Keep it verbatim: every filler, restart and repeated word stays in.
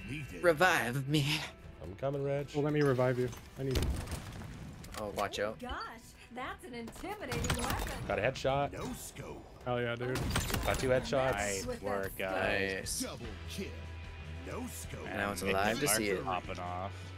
Revive me. I'm coming, Reg. Well, let me revive you. I need. Oh, watch out. Gosh, that's an intimidating weapon. Got a headshot. No scope. Hell yeah, dude. Got two headshots. Nice With work, that guys. Nice. Double kill. No scope. And now it's Making alive to the see marker it. Popping off.